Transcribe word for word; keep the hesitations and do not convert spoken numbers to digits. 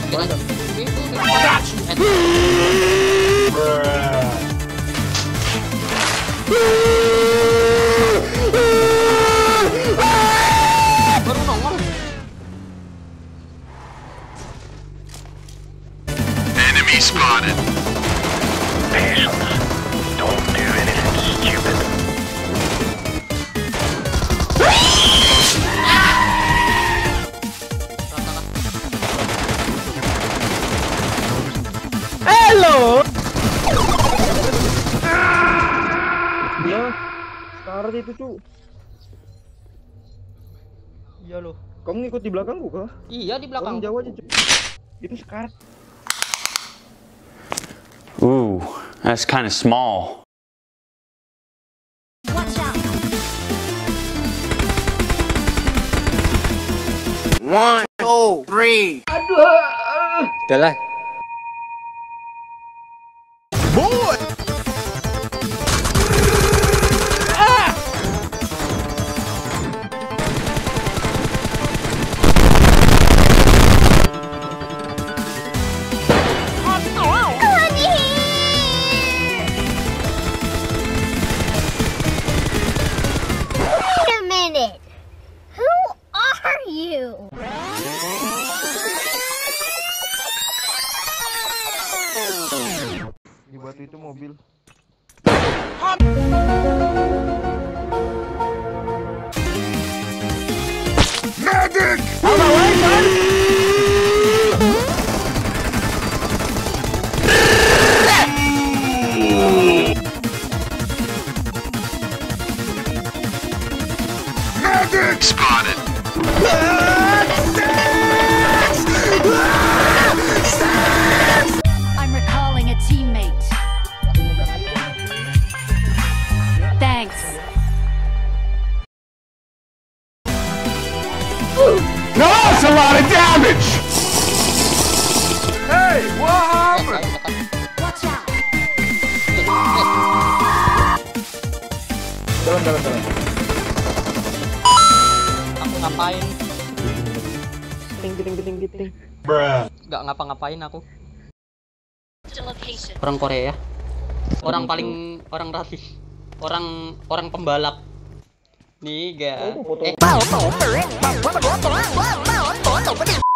Baru nongol. Enemy spotted. Patience. Don't do anything stupid. Halo. Ya, start itu cu. Iya loh. Kamu ngikut di belakangku kah? Iya di belakang. Kamu jauh aja cu. Itu sekarang. Ooh, that's kind of small. Watch out. One, two, three. Aduh. Udah lah. Boy! Wait a minute. Who are you? Dibuat itu mobil. Medic! Medic spotted! I'm recalling a teammate. Thanks. Now that's a lot of damage! Hey, what happened? Watch out. Jalan, jalan, jalan. Aku ngapain? Giting, giting, giting, giting. Bruh. Gak ngapa-ngapain aku. Orang Korea. Orang paling orang rasis. Orang orang pembalap. Nih, ga. Oh, foto. Eh.